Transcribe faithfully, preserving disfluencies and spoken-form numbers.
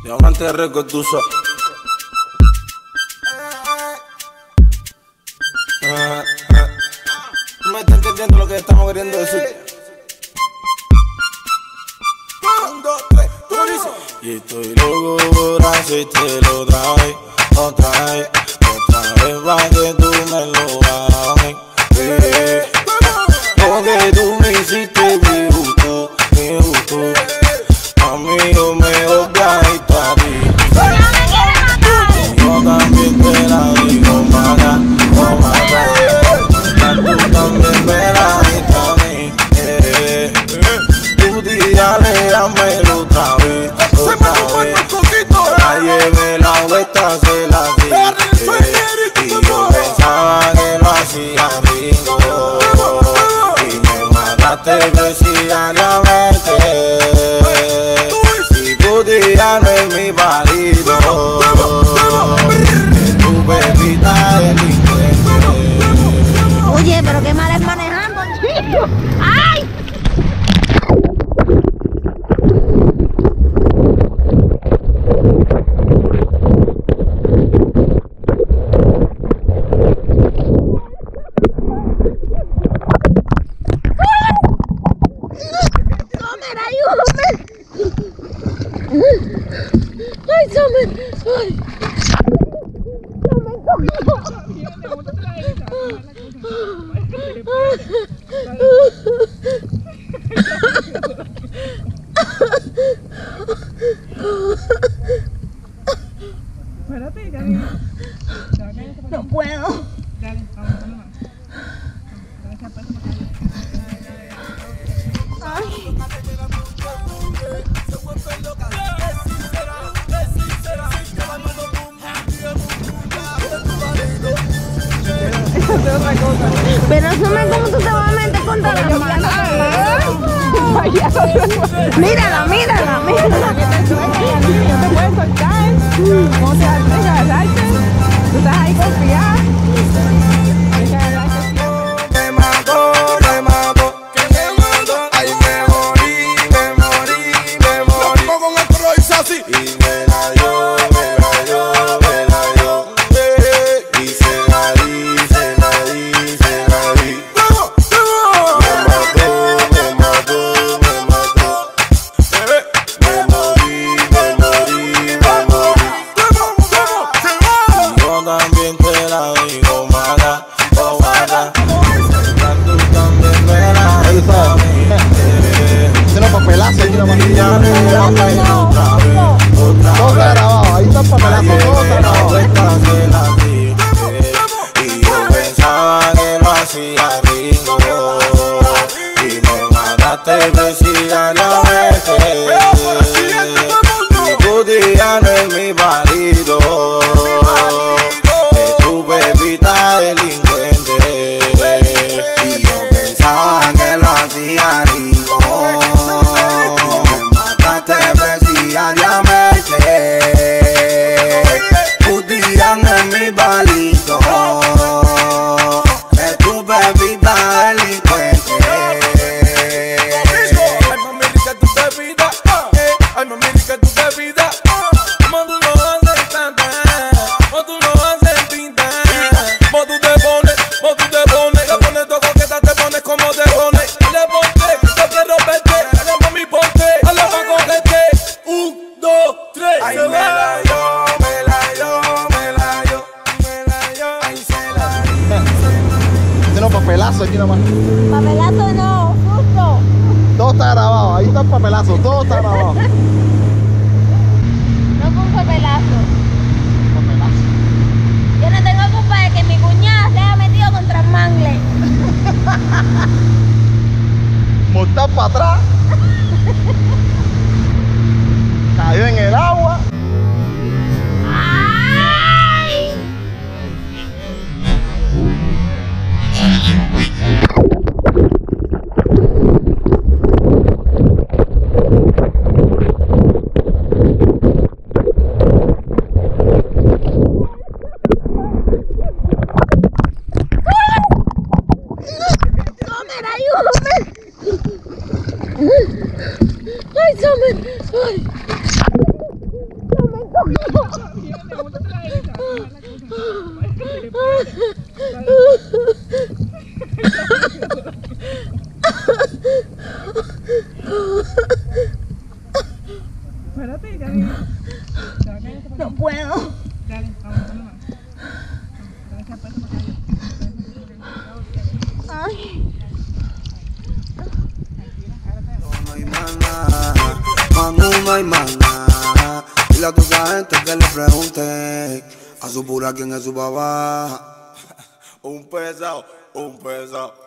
Diamante récord, tú sabes. Ah, ah. ¿Tú me estás entendiendo lo que estamos queriendo decir? Un, dos, tres, tú dices. Y estoy loco por hacerte otra vez, otra vez, otra vez pa' que tú me lo bajes. Eh, lo que tú me hiciste me gustó, me gustó. A mí yo me odiadito a ti. Yo también te la digo, mala, oh mala. Tú también me la diste a mí. Eh, tú tírale, dámelo otra vez, otra vez. La llevé la vuelta, se la di. Eh, y yo pensaba que lo hacía rico. Y me mataste precisamente. Si pudiera no es mi marido. Que tu bebita delincuente. Oye, pero qué mal es manejando, chico. ¡Ay! ¡Somer, ayúdame! ¡Ay, Somer! ¡Ay! Espérate, ya viene. No puedo. Dale, vamos, dale más. Dale esa pata para acá. Ay. Pero Somer, ¿cómo tú te vas a meter contra la mano? Mírala, mírala, mírala. No te puedes soltar. ¿Cómo te das que agarrarte? Tú estás ahí confiada. Tienes que agarrarte. Me mató, me mató, que me mató. Ay, me morí, me morí, me morí. Con el perro hizo así. Y me la dio, me la dio, me la dio. Y se la di, se la di, se la di. Me mató, me mató, me mató. Me morí, me morí, me morí. Y yo también te la digo, mala, oh mala. Tú también me la dices a mí. Se los papelazos aquí nomás. Y ya me llaman otra vez, otra Todo está vez. grabado, ahí está el papelazo, todo está grabado. Y yo pensaba que lo hacía rico. Y me mataste precisamente. Y tu día no es mi marido. Que tu bebita delincuente. Y yo pensaba que lo hacía rico. Me mataste precisamente. Tu día no es mi marido. Que tu bebita delincuente. Ay, mami, rica tu bebida. Ay, mami, rica tu bebida. Como tú lo haces tanta, como tú lo haces pinta. Como tú te pones, como tú te pones. Te pones todo coqueta, te pones como te pones. Le ponte, yo quiero verte. Dale, mami, ponte, dale pa' cogerte. Un, dos, tres, ay, se me la dio, me la dio, me la dio, me la dio. Ay, se la dio. Se los papelazos aquí nomás. Papelazo no, susto. Todo está grabado, ahí está el papelazo, todo está grabado. No fue un papelazo. Papelazo. Yo no tengo culpa de que mi cuñada se haya metido contra el mangle. Montar para atrás. Cayó en el agua. ¡Ay! Somer, ayúdame. Ay, Somer. Ay. Espérate, ya viene. No puedo. Dale, vamos, vamos. Ay. No hay maná, mano no hay maná. Dile a toda esa gente que le pregunte a su pura quién es su papá. Un pesado, un pesado.